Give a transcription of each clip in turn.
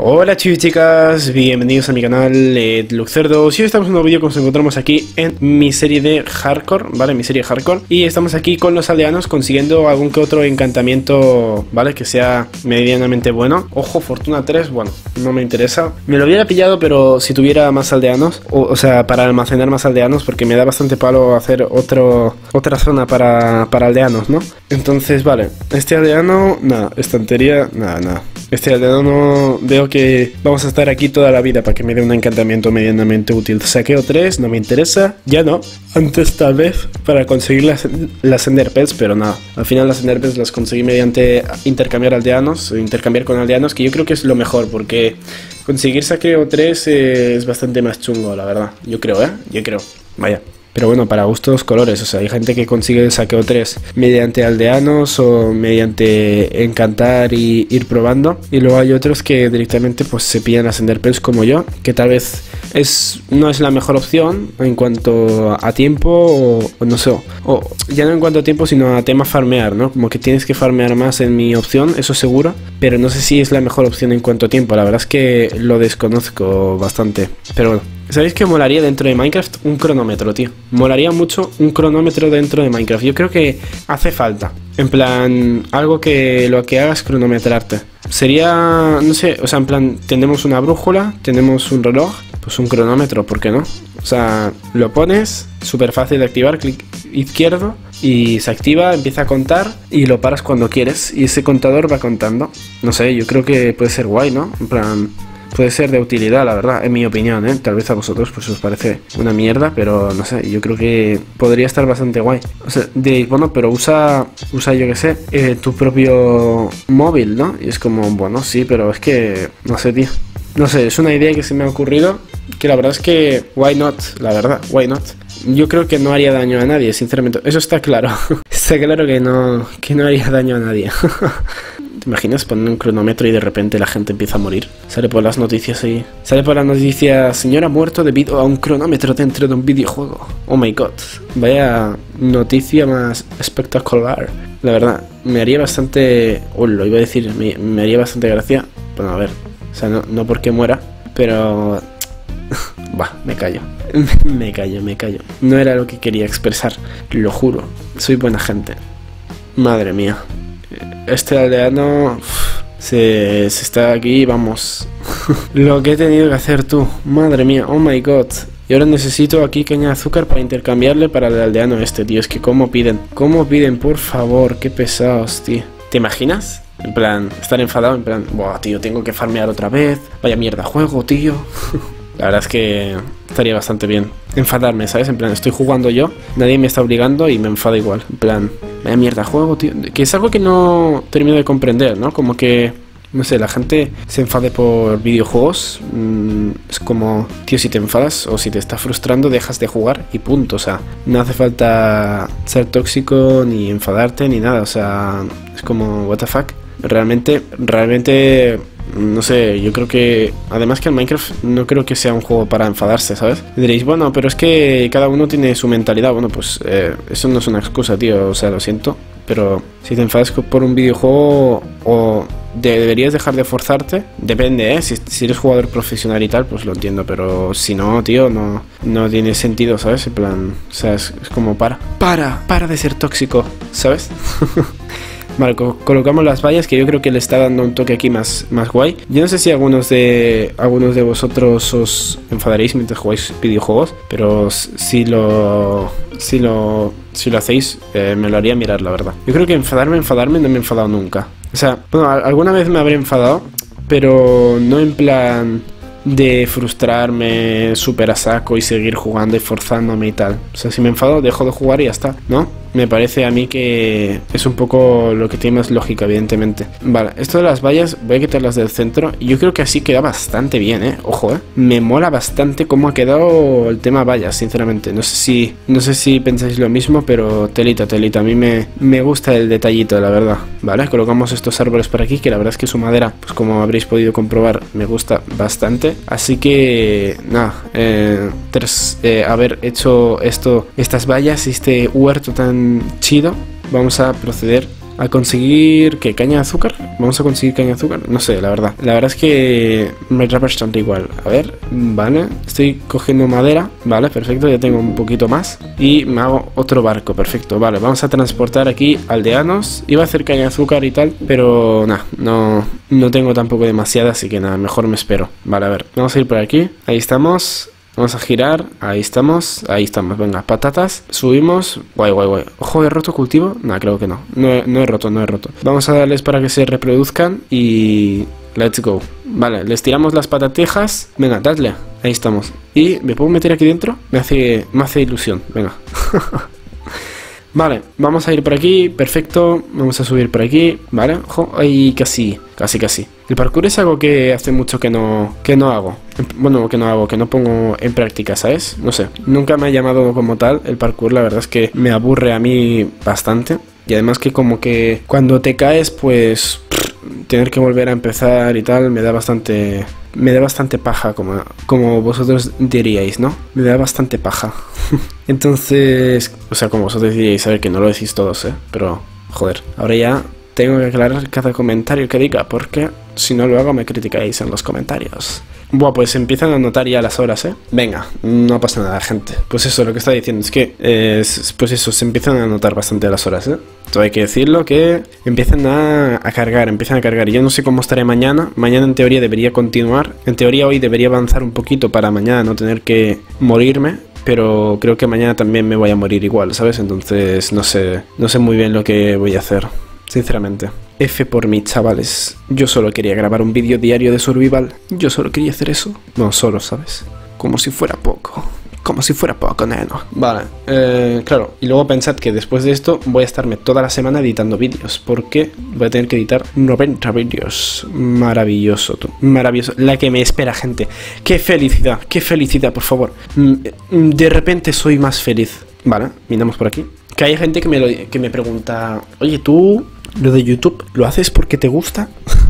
Hola chicos y chicas, bienvenidos a mi canal Luxerdos. Y hoy estamos en un nuevo vídeo que nos encontramos aquí en mi serie de Hardcore, ¿vale? Mi serie Hardcore. Y estamos aquí con los aldeanos consiguiendo algún que otro encantamiento, ¿vale? Que sea medianamente bueno. Ojo, Fortuna 3, bueno, no me interesa. Me lo hubiera pillado, pero si tuviera más aldeanos, o sea, para almacenar más aldeanos, porque me da bastante palo hacer otra zona para aldeanos, ¿no? Entonces, vale, este aldeano, nada, estantería, nada. Este aldeano no veo que vamos a estar aquí toda la vida para que me dé un encantamiento medianamente útil. Saqueo 3, no me interesa, ya no. Antes tal vez para conseguir las Enderpearls, pero nada. Al final las Enderpearls las conseguí mediante intercambiar aldeanos, intercambiar con aldeanos, que yo creo que es lo mejor, porque conseguir saqueo 3 es bastante más chungo, la verdad. Yo creo, yo creo. Vaya. Pero bueno, para gustos colores, o sea, hay gente que consigue el saqueo 3 mediante aldeanos o mediante encantar y ir probando. Y luego hay otros que directamente pues se pillan las Enderpearls como yo, que tal vez no es la mejor opción en cuanto a tiempo o no sé, o ya no en cuanto a tiempo sino a tema farmear, ¿no? Como que tienes que farmear más en mi opción, eso seguro, pero no sé si es la mejor opción en cuanto a tiempo, la verdad es que lo desconozco bastante, pero bueno. ¿Sabéis que molaría dentro de Minecraft? Un cronómetro, tío. Molaría mucho un cronómetro dentro de Minecraft. Yo creo que hace falta. En plan, algo que lo que haga es cronometrarte. Sería, no sé, o sea, en plan, tenemos una brújula, tenemos un reloj, pues un cronómetro, ¿por qué no? O sea, lo pones, súper fácil de activar, clic izquierdo y se activa, empieza a contar y lo paras cuando quieres y ese contador va contando. No sé, yo creo que puede ser guay, ¿no? En plan, puede ser de utilidad, la verdad, en mi opinión, ¿eh? Tal vez a vosotros pues os parece una mierda, pero no sé, yo creo que podría estar bastante guay. O sea, diréis, bueno, pero usa yo qué sé, tu propio móvil, ¿no? Y es como, bueno, sí, pero es que, no sé, tío. No sé, es una idea que se me ha ocurrido, que la verdad es que, why not, la verdad, why not. Yo creo que no haría daño a nadie, sinceramente, eso está claro. Está claro que no haría daño a nadie. ¿Te imaginas poner un cronómetro y de repente la gente empieza a morir? Sale por las noticias ahí. Sale por las noticias, señor ha muerto debido a un cronómetro dentro de un videojuego. Oh my god. Vaya noticia más espectacular. La verdad, me haría bastante... lo iba a decir, me haría bastante gracia. Bueno, a ver, o sea, no porque muera, pero... Bah, me callo. me callo. No era lo que quería expresar, lo juro. Soy buena gente. Madre mía. Este aldeano se está aquí, vamos. Lo que he tenido que hacer tú. Madre mía, oh my god. Y ahora necesito aquí caña de azúcar para intercambiarle para el aldeano este, tío. Es que cómo piden, por favor, qué pesados, tío. ¿Te imaginas? En plan, estar enfadado, en plan, buah, tío, tengo que farmear otra vez. Vaya mierda juego, tío. La verdad es que estaría bastante bien enfadarme, ¿sabes? En plan, estoy jugando yo, nadie me está obligando y me enfada igual. En plan, vaya mierda juego, tío. Que es algo que no termino de comprender, ¿no? Como que, no sé, la gente se enfade por videojuegos. Es como, tío, si te enfadas o si te está frustrando, dejas de jugar y punto. O sea, no hace falta ser tóxico ni enfadarte ni nada. O sea, es como, what the fuck. Realmente... No sé, yo creo que... Además que el Minecraft no creo que sea un juego para enfadarse, ¿sabes? Y diréis, bueno, pero es que cada uno tiene su mentalidad. Bueno, pues eso no es una excusa, tío. O sea, lo siento. Pero si te enfadas por un videojuego o deberías dejar de forzarte, depende, ¿eh? Si eres jugador profesional y tal, pues lo entiendo. Pero si no, tío, no tiene sentido, ¿sabes? En plan, o sea, es como para de ser tóxico, ¿sabes? Vale, colocamos las vallas, que yo creo que le está dando un toque aquí más guay. Yo no sé si algunos de vosotros os enfadaréis mientras jugáis videojuegos, pero si lo hacéis, me lo haría mirar, la verdad. Yo creo que enfadarme no me he enfadado nunca. O sea, bueno, alguna vez me habré enfadado, pero no en plan de frustrarme súper a saco y seguir jugando y forzándome y tal. O sea, si me enfado, dejo de jugar y ya está, ¿no? Me parece a mí que es un poco lo que tiene más lógica, evidentemente. Vale, esto de las vallas voy a quitarlas del centro. Y yo creo que así queda bastante bien, ojo, me mola bastante cómo ha quedado el tema vallas, sinceramente. No sé si pensáis lo mismo, pero telita. A mí me gusta el detallito, la verdad. Vale, colocamos estos árboles por aquí, que la verdad es que su madera, pues como habréis podido comprobar, me gusta bastante. Así que, nada, tras haber hecho estas vallas y este huerto tan chido, vamos a proceder a conseguir... ¿Qué? ¿Caña de azúcar? ¿Vamos a conseguir caña de azúcar? No sé, la verdad. La verdad es que me da bastante igual. A ver, vale. Estoy cogiendo madera. Vale, perfecto, ya tengo un poquito más. Y me hago otro barco, perfecto. Vale, vamos a transportar aquí aldeanos. Iba a hacer caña de azúcar y tal, pero nada, no tengo tampoco demasiada, así que nada, mejor me espero. Vale, a ver, vamos a ir por aquí. Ahí estamos. Vamos a girar, ahí estamos, venga, patatas, subimos, guay. Ojo, ¿he roto cultivo? No, creo que no, no he roto. Vamos a darles para que se reproduzcan y... let's go. Vale, les tiramos las patatejas, venga, dadle, ahí estamos. ¿Y me puedo meter aquí dentro? Me hace ilusión, venga. Vale, vamos a ir por aquí, perfecto, vamos a subir por aquí, vale, ojo, ahí casi. El parkour es algo que hace mucho que no hago, bueno, que no pongo en práctica, ¿sabes? No sé, nunca me ha llamado como tal el parkour, la verdad es que me aburre a mí bastante. Y además que como que cuando te caes, pues tener que volver a empezar y tal, me da bastante paja, como vosotros diríais, ¿no? Me da bastante paja. Entonces, o sea, como vosotros diríais, a ver, que no lo decís todos, pero, joder, ahora ya tengo que aclarar cada comentario que diga, porque si no lo hago me criticáis en los comentarios. Buah, pues empiezan a notar ya las horas, Venga, no pasa nada, gente. Pues eso, lo que está diciendo es que, pues eso, se empiezan a notar bastante las horas, Todo hay que decirlo, que empiezan a cargar. Y yo no sé cómo estaré mañana. Mañana en teoría debería continuar. En teoría hoy debería avanzar un poquito para mañana no tener que morirme. Pero creo que mañana también me voy a morir igual, ¿sabes? Entonces no sé muy bien lo que voy a hacer, sinceramente. F por mí, chavales. Yo solo quería grabar un vídeo diario de survival. Yo solo quería hacer eso. No solo, ¿sabes? Como si fuera poco. Neno. Vale, claro. Y luego pensad que después de esto voy a estarme toda la semana editando vídeos. Porque voy a tener que editar 90 vídeos. Maravilloso, tú. Maravilloso. La que me espera, gente. Qué felicidad, por favor. De repente soy más feliz. Vale, miramos por aquí. Que hay gente que me pregunta, oye, ¿tú lo de YouTube lo haces porque te gusta?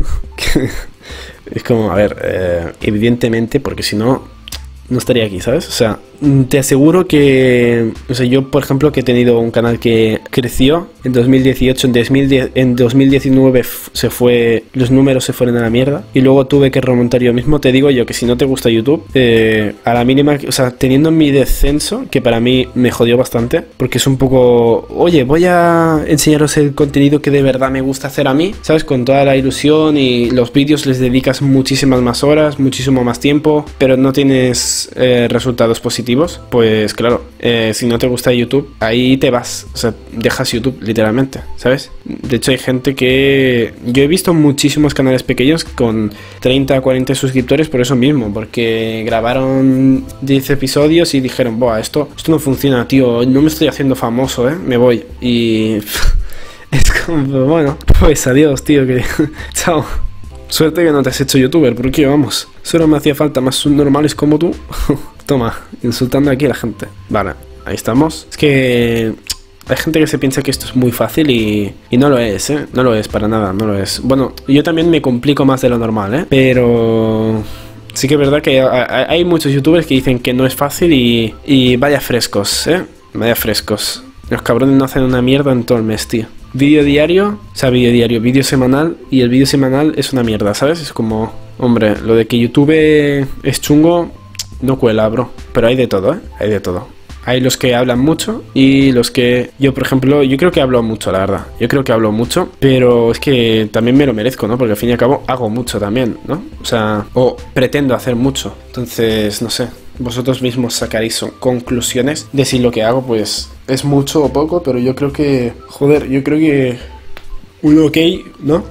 Es como, a ver, evidentemente, porque si no estaría aquí, ¿sabes? O sea, te aseguro que... O sea, yo, por ejemplo, que he tenido un canal que creció en 2018, en 2019 los números se fueron a la mierda y luego tuve que remontar yo mismo. Te digo yo que si no te gusta YouTube, a la mínima... O sea, teniendo mi descenso, que para mí me jodió bastante, porque es un poco... Oye, voy a enseñaros el contenido que de verdad me gusta hacer a mí, ¿sabes? Con toda la ilusión, y los vídeos les dedicas muchísimas más horas, muchísimo más tiempo, pero no tienes resultados positivos. Pues claro, si no te gusta YouTube, ahí te vas, o sea, dejas YouTube literalmente, ¿sabes? De hecho hay gente que... Yo he visto muchísimos canales pequeños con 30 a 40 suscriptores por eso mismo, porque grabaron 10 episodios y dijeron, buah, esto no funciona, tío, no me estoy haciendo famoso, me voy. Y... es como, bueno, pues adiós, tío, que... chao. Suerte que no te has hecho youtuber, porque vamos, solo me hacía falta más subnormales como tú. Toma, insultando aquí a la gente. Vale, ahí estamos. Es que hay gente que se piensa que esto es muy fácil y no lo es, no lo es para nada, no lo es. Bueno, yo también me complico más de lo normal, pero... Sí que es verdad que hay muchos youtubers que dicen que no es fácil y vaya frescos, vaya frescos. Los cabrones no hacen una mierda en todo el mes, tío. Vídeo diario, o sea, vídeo semanal, y el vídeo semanal es una mierda, ¿sabes? Es como, hombre, lo de que YouTube es chungo no cuela, bro. Pero hay de todo, hay de todo. Hay los que hablan mucho y los que... Yo, por ejemplo, yo creo que hablo mucho, la verdad. Yo creo que hablo mucho, pero es que también me lo merezco, ¿no? Porque al fin y al cabo hago mucho también, ¿no? O sea, o pretendo hacer mucho. Entonces, no sé. Vosotros mismos sacaréis conclusiones de si lo que hago, pues, es mucho o poco, pero yo creo que... Joder, yo creo que... Un ok, ¿no?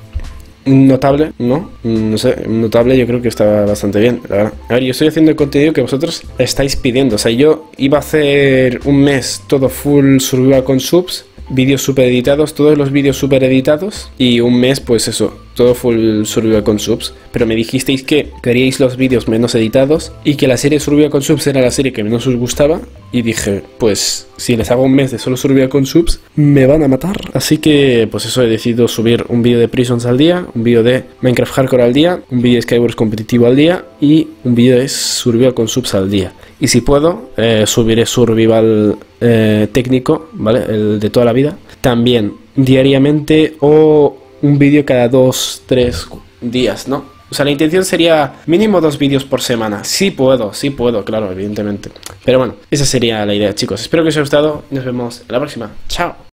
Notable, ¿no? No sé, notable yo creo que está bastante bien, la verdad. A ver, yo estoy haciendo el contenido que vosotros estáis pidiendo. O sea, yo iba a hacer un mes todo full survival con subs, vídeos super editados, todos los vídeos super editados, y un mes, pues eso, todo full survival con subs. Pero me dijisteis que queríais los vídeos menos editados y que la serie survival con subs era la serie que menos os gustaba. Y dije, pues si les hago un mes de solo survival con subs, me van a matar. Así que, pues eso, he decidido subir un vídeo de Prisons al día, un vídeo de Minecraft Hardcore al día, un vídeo de Skywars competitivo al día y un vídeo de survival con subs al día. Y si puedo, subiré survival técnico, ¿vale? El de toda la vida. también diariamente o un vídeo cada 2-3 días, ¿no? O sea, la intención sería mínimo 2 vídeos por semana. Sí puedo, claro, evidentemente. Pero bueno, esa sería la idea, chicos. Espero que os haya gustado. Nos vemos en la próxima. Chao.